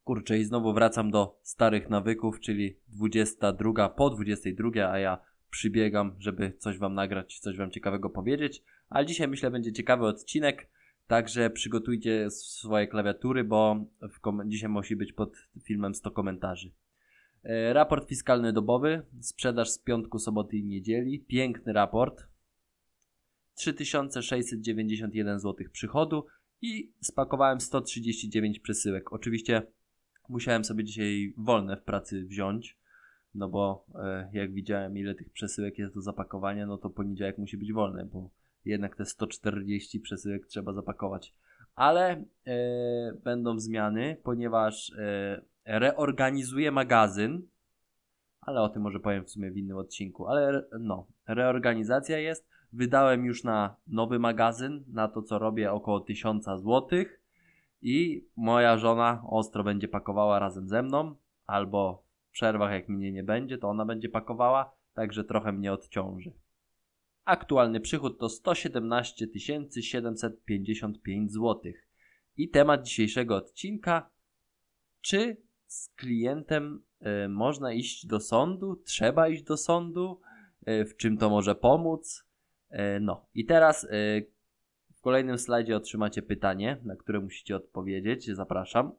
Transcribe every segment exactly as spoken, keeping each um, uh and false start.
Kurczę, i znowu wracam do starych nawyków, czyli dwudziesta druga po dwudziestej drugiej, a ja przybiegam, żeby coś wam nagrać, coś wam ciekawego powiedzieć. Ale dzisiaj myślę, będzie ciekawy odcinek, także przygotujcie swoje klawiatury, bo w kom- dzisiaj musi być pod filmem sto komentarzy. E, raport fiskalny dobowy, sprzedaż z piątku, soboty i niedzieli. Piękny raport. trzy tysiące sześćset dziewięćdziesiąt jeden złotych przychodu i spakowałem sto trzydzieści dziewięć przesyłek. Oczywiście musiałem sobie dzisiaj wolne w pracy wziąć, no bo e, jak widziałem, ile tych przesyłek jest do zapakowania, no to poniedziałek musi być wolny, bo jednak te sto czterdzieści przesyłek trzeba zapakować. Ale e, będą zmiany, ponieważ e, reorganizuję magazyn, ale o tym może powiem w sumie w innym odcinku, ale no, reorganizacja jest. Wydałem już na nowy magazyn, na to co robię, około tysiąc złotych i moja żona ostro będzie pakowała razem ze mną, albo w przerwach jak mnie nie będzie, to ona będzie pakowała, także trochę mnie odciąży. Aktualny przychód to sto siedemnaście tysięcy siedemset pięćdziesiąt pięć złotych. I temat dzisiejszego odcinka: czy z klientem y, można iść do sądu? Trzeba iść do sądu? Y, w czym to może pomóc? Y, no i teraz y, w kolejnym slajdzie otrzymacie pytanie, na które musicie odpowiedzieć. Zapraszam.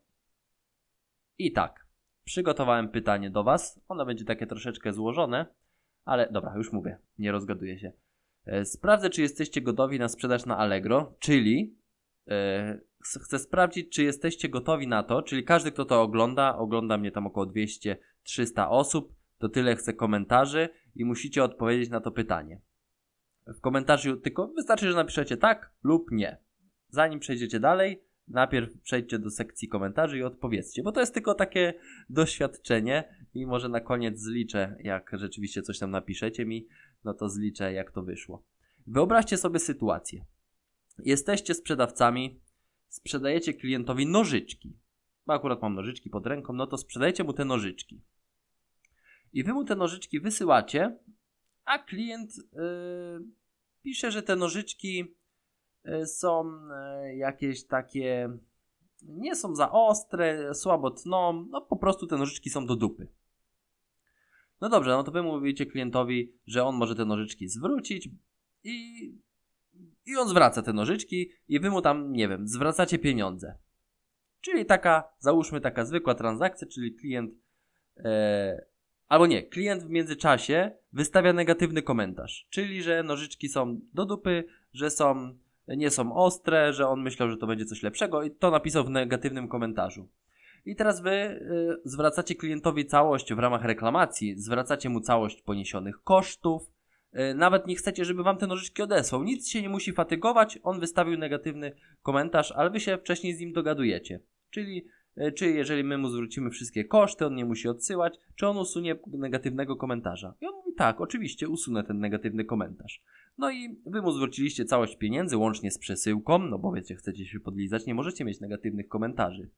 I tak, przygotowałem pytanie do was. Ono będzie takie troszeczkę złożone, ale dobra, już mówię, nie rozgaduję się. Sprawdzę, czy jesteście gotowi na sprzedaż na Allegro, czyli yy, chcę sprawdzić, czy jesteście gotowi na to, czyli każdy, kto to ogląda, ogląda mnie tam około dwieście trzysta osób, to tyle chcę komentarzy i musicie odpowiedzieć na to pytanie. W komentarzu tylko wystarczy, że napiszecie tak lub nie. Zanim przejdziecie dalej, najpierw przejdźcie do sekcji komentarzy i odpowiedzcie, bo to jest tylko takie doświadczenie i może na koniec zliczę, jak rzeczywiście coś tam napiszecie mi, no to zliczę, jak to wyszło. Wyobraźcie sobie sytuację. Jesteście sprzedawcami, sprzedajecie klientowi nożyczki. Bo akurat mam nożyczki pod ręką, no to sprzedajecie mu te nożyczki. I wy mu te nożyczki wysyłacie, a klient yy, pisze, że te nożyczki yy, są yy, jakieś takie, nie są za ostre, słabo tną, no po prostu te nożyczki są do dupy. No dobrze, no to wy mówicie klientowi, że on może te nożyczki zwrócić i, i on zwraca te nożyczki i wy mu tam, nie wiem, zwracacie pieniądze. Czyli taka, załóżmy taka zwykła transakcja, czyli klient, e, albo nie, klient w międzyczasie wystawia negatywny komentarz, czyli że nożyczki są do dupy, że są, nie są ostre, że on myślał, że to będzie coś lepszego i to napisał w negatywnym komentarzu. I teraz wy y, zwracacie klientowi całość w ramach reklamacji, zwracacie mu całość poniesionych kosztów, y, nawet nie chcecie, żeby wam te nożyczki odesłał, nic się nie musi fatygować, on wystawił negatywny komentarz, ale wy się wcześniej z nim dogadujecie, czyli y, czy jeżeli my mu zwrócimy wszystkie koszty, on nie musi odsyłać, czy on usunie negatywnego komentarza. I on mówi tak, oczywiście usunę ten negatywny komentarz. No i wy mu zwróciliście całość pieniędzy łącznie z przesyłką, no bo wiecie, chcecie się podlizać, nie możecie mieć negatywnych komentarzy.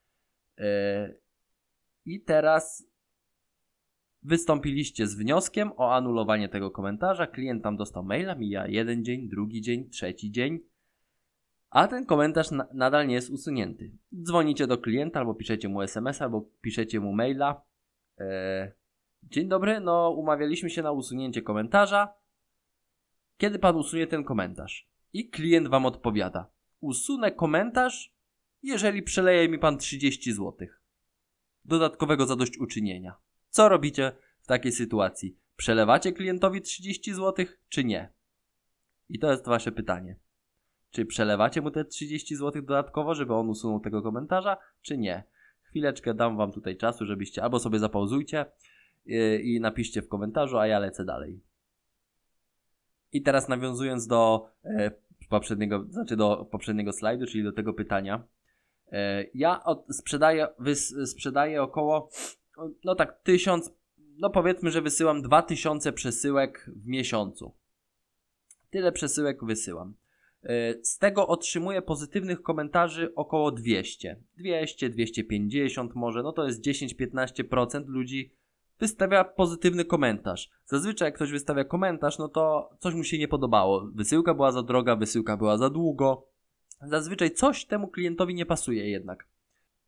I teraz wystąpiliście z wnioskiem o anulowanie tego komentarza. Klient tam dostał maila, mija jeden dzień, drugi dzień, trzeci dzień, a ten komentarz na- nadal nie jest usunięty. Dzwonicie do klienta, albo piszecie mu es em es a, albo piszecie mu maila. Eee, dzień dobry, no umawialiśmy się na usunięcie komentarza. Kiedy pan usunie ten komentarz? I klient wam odpowiada: usunę komentarz, jeżeli przeleje mi pan trzydzieści złotych dodatkowego zadośćuczynienia. Co robicie w takiej sytuacji? Przelewacie klientowi trzydzieści złotych, czy nie? I to jest wasze pytanie. Czy przelewacie mu te trzydzieści złotych dodatkowo, żeby on usunął tego komentarza, czy nie? Chwileczkę dam wam tutaj czasu, żebyście albo sobie zapauzujcie yy, i napiszcie w komentarzu, a ja lecę dalej. I teraz nawiązując do yy, poprzedniego, znaczy do poprzedniego slajdu, czyli do tego pytania. Ja od, sprzedaję, wys, sprzedaję około, no tak, tysiąc, no powiedzmy, że wysyłam dwa tysiące przesyłek w miesiącu. Tyle przesyłek wysyłam. Z tego otrzymuję pozytywnych komentarzy około dwieście. dwieście, dwieście pięćdziesiąt może, no to jest dziesięć do piętnastu procent ludzi wystawia pozytywny komentarz. Zazwyczaj jak ktoś wystawia komentarz, no to coś mu się nie podobało. Wysyłka była za droga, wysyłka była za długo. Zazwyczaj coś temu klientowi nie pasuje jednak.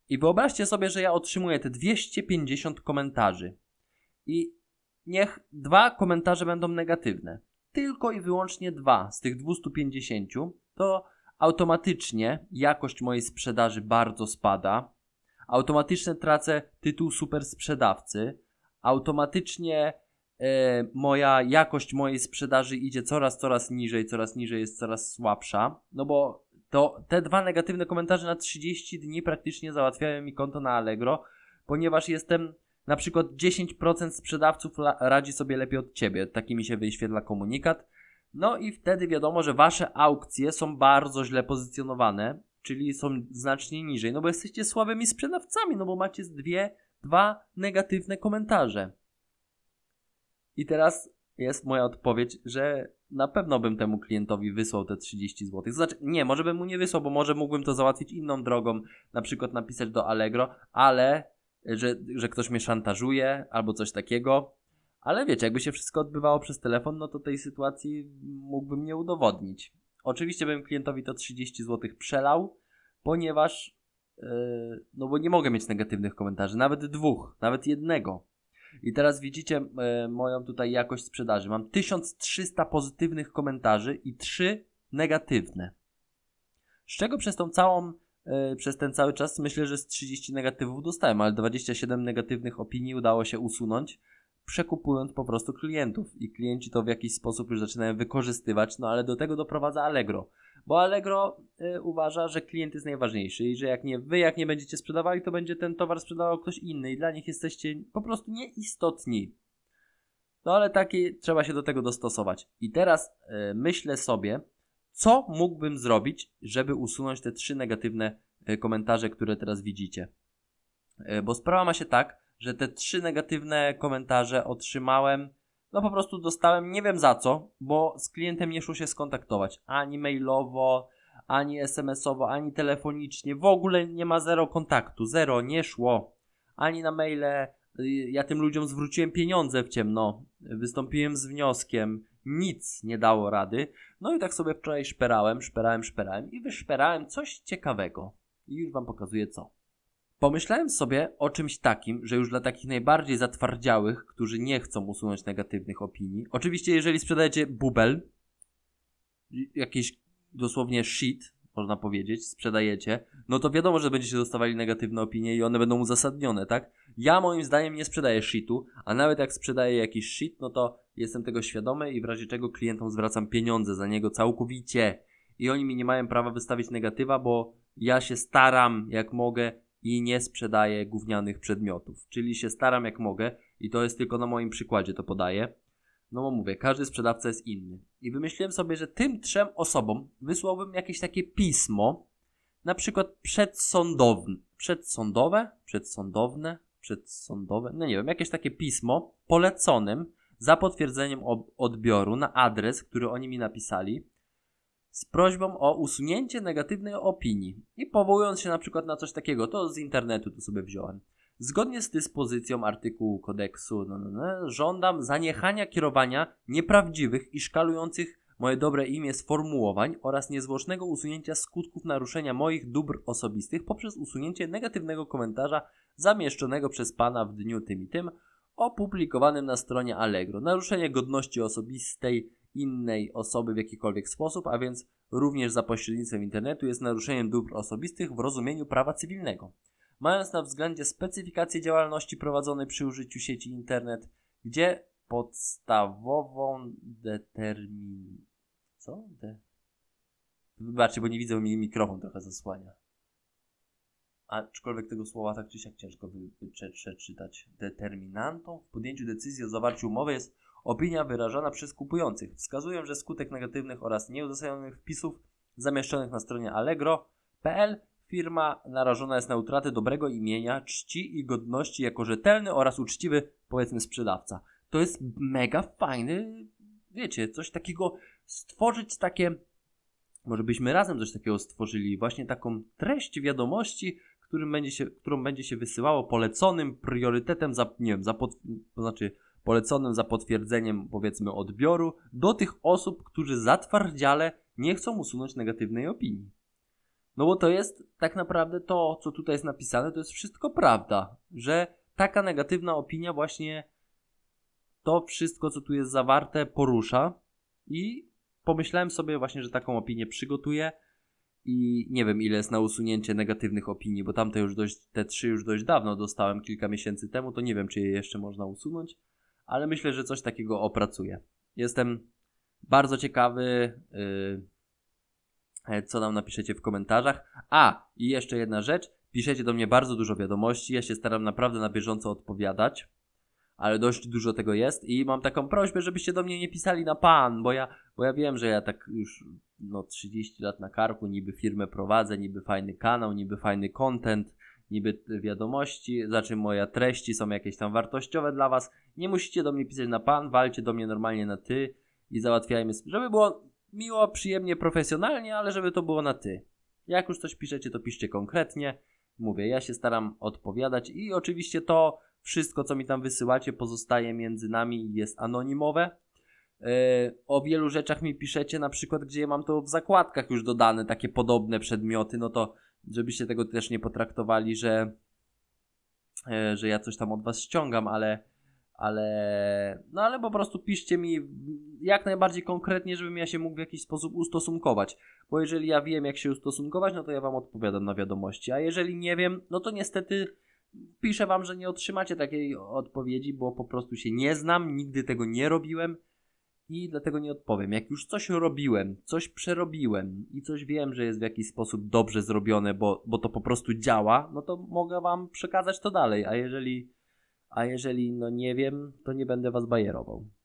I wyobraźcie sobie, że ja otrzymuję te dwieście pięćdziesiąt komentarzy. I niech dwa komentarze będą negatywne. Tylko i wyłącznie dwa z tych dwieście pięćdziesiąt, to automatycznie jakość mojej sprzedaży bardzo spada. Automatycznie tracę tytuł super sprzedawcy. Automatycznie e, moja jakość mojej sprzedaży idzie coraz, coraz niżej, coraz niżej, jest coraz słabsza. No bo to te dwa negatywne komentarze na trzydzieści dni praktycznie załatwiają mi konto na Allegro, ponieważ jestem na przykład dziesięć procent sprzedawców radzi sobie lepiej od ciebie. Taki mi się wyświetla komunikat. No i wtedy wiadomo, że wasze aukcje są bardzo źle pozycjonowane, czyli są znacznie niżej, no bo jesteście słabymi sprzedawcami, no bo macie dwie, dwa negatywne komentarze. I teraz jest moja odpowiedź, że na pewno bym temu klientowi wysłał te trzydzieści złotych. Znaczy, nie, może bym mu nie wysłał, bo może mógłbym to załatwić inną drogą, na przykład napisać do Allegro, ale że, że ktoś mnie szantażuje albo coś takiego. Ale wiecie, jakby się wszystko odbywało przez telefon, no to tej sytuacji mógłbym nie udowodnić. Oczywiście bym klientowi to trzydzieści złotych przelał, ponieważ yy, no bo nie mogę mieć negatywnych komentarzy, nawet dwóch, nawet jednego. I teraz widzicie yy, moją tutaj jakość sprzedaży. Mam tysiąc trzysta pozytywnych komentarzy i trzy negatywne. Z czego przez tą całą, yy, przez ten cały czas myślę, że z trzydzieści negatywów dostałem, ale dwadzieścia siedem negatywnych opinii udało się usunąć, przekupując po prostu klientów i klienci to w jakiś sposób już zaczynają wykorzystywać, no ale do tego doprowadza Allegro, bo Allegro y, uważa, że klient jest najważniejszy i że jak nie wy jak nie będziecie sprzedawali, to będzie ten towar sprzedawał ktoś inny i dla nich jesteście po prostu nieistotni. No ale taki trzeba się do tego dostosować. I teraz y, myślę sobie, co mógłbym zrobić, żeby usunąć te trzy negatywne y, komentarze, które teraz widzicie. Y, bo sprawa ma się tak, że te trzy negatywne komentarze otrzymałem, no po prostu dostałem, nie wiem za co, bo z klientem nie szło się skontaktować, ani mailowo, ani es em esowo, ani telefonicznie, w ogóle nie ma zero kontaktu, zero, nie szło, ani na maile, ja tym ludziom zwróciłem pieniądze w ciemno, wystąpiłem z wnioskiem, nic nie dało rady, no i tak sobie wczoraj szperałem, szperałem, szperałem i wyszperałem coś ciekawego i już wam pokazuję co. Pomyślałem sobie o czymś takim, że już dla takich najbardziej zatwardziałych, którzy nie chcą usunąć negatywnych opinii, oczywiście jeżeli sprzedajecie bubel, jakiś dosłownie shit, można powiedzieć, sprzedajecie, no to wiadomo, że będziecie dostawali negatywne opinie i one będą uzasadnione, tak? Ja moim zdaniem nie sprzedaję shitu, a nawet jak sprzedaję jakiś shit, no to jestem tego świadomy i w razie czego klientom zwracam pieniądze za niego całkowicie i oni mi nie mają prawa wystawić negatywa, bo ja się staram jak mogę i nie sprzedaję gównianych przedmiotów, czyli się staram jak mogę i to jest tylko na moim przykładzie to podaję. No bo mówię, każdy sprzedawca jest inny. I wymyśliłem sobie, że tym trzem osobom wysłałbym jakieś takie pismo, na przykład przedsądowne, przedsądowe, przedsądowne, przedsądowe, no nie wiem, jakieś takie pismo poleconym za potwierdzeniem odbioru na adres, który oni mi napisali, z prośbą o usunięcie negatywnej opinii i powołując się na przykład na coś takiego, to z internetu tu sobie wziąłem. Zgodnie z dyspozycją artykułu kodeksu no, no, no, żądam zaniechania kierowania nieprawdziwych i szkalujących moje dobre imię sformułowań oraz niezwłocznego usunięcia skutków naruszenia moich dóbr osobistych poprzez usunięcie negatywnego komentarza zamieszczonego przez Pana w dniu tym i tym opublikowanym na stronie Allegro. Naruszenie godności osobistej innej osoby w jakikolwiek sposób, a więc również za pośrednictwem internetu jest naruszeniem dóbr osobistych w rozumieniu prawa cywilnego. Mając na względzie specyfikację działalności prowadzonej przy użyciu sieci internet, gdzie podstawową determin... Co? De... Wybaczcie, bo nie widzę, mi mikrofon trochę zasłania. Aczkolwiek tego słowa tak czy siak ciężko przeczytać. Determinantą w podjęciu decyzji o zawarciu umowy jest opinia wyrażana przez kupujących. Wskazują, że skutek negatywnych oraz nieuzasadnionych wpisów zamieszczonych na stronie allegro kropka p l firma narażona jest na utratę dobrego imienia, czci i godności jako rzetelny oraz uczciwy, powiedzmy, sprzedawca. To jest mega fajny, wiecie, coś takiego, stworzyć takie, może byśmy razem coś takiego stworzyli, właśnie taką treść wiadomości, którym będzie się, którą będzie się wysyłało poleconym priorytetem, za, nie wiem, za pod, to znaczy poleconym za potwierdzeniem, powiedzmy, odbioru do tych osób, którzy zatwardziale nie chcą usunąć negatywnej opinii. No bo to jest tak naprawdę to, co tutaj jest napisane, to jest wszystko prawda, że taka negatywna opinia właśnie to wszystko, co tu jest zawarte, porusza i pomyślałem sobie właśnie, że taką opinię przygotuję i nie wiem, ile jest na usunięcie negatywnych opinii, bo tamte już dość, te trzy już dość dawno dostałem, kilka miesięcy temu, to nie wiem, czy je jeszcze można usunąć, ale myślę, że coś takiego opracuję. Jestem bardzo ciekawy, yy, co nam napiszecie w komentarzach. A, i jeszcze jedna rzecz, piszecie do mnie bardzo dużo wiadomości, ja się staram naprawdę na bieżąco odpowiadać, ale dość dużo tego jest i mam taką prośbę, żebyście do mnie nie pisali na pan, bo ja, bo ja wiem, że ja tak już no trzydzieści lat na karku, niby firmę prowadzę, niby fajny kanał, niby fajny content, niby wiadomości, znaczy moje treści są jakieś tam wartościowe dla was. Nie musicie do mnie pisać na pan, walcie do mnie normalnie na ty i załatwiajmy, żeby było miło, przyjemnie, profesjonalnie, ale żeby to było na ty. Jak już coś piszecie, to piszcie konkretnie. Mówię, ja się staram odpowiadać i oczywiście to wszystko, co mi tam wysyłacie, pozostaje między nami i jest anonimowe. Yy, o wielu rzeczach mi piszecie, na przykład, gdzie ja mam to w zakładkach już dodane, takie podobne przedmioty, no to żebyście tego też nie potraktowali, że, yy, że ja coś tam od was ściągam, ale, ale, no ale po prostu piszcie mi jak najbardziej konkretnie, żebym ja się mógł w jakiś sposób ustosunkować, bo jeżeli ja wiem, jak się ustosunkować, no to ja wam odpowiadam na wiadomości, a jeżeli nie wiem, no to niestety piszę wam, że nie otrzymacie takiej odpowiedzi, bo po prostu się nie znam, nigdy tego nie robiłem i dlatego nie odpowiem. Jak już coś robiłem, coś przerobiłem i coś wiem, że jest w jakiś sposób dobrze zrobione, bo, bo to po prostu działa, no to mogę wam przekazać to dalej, a jeżeli, a jeżeli no nie wiem, to nie będę was bajerował.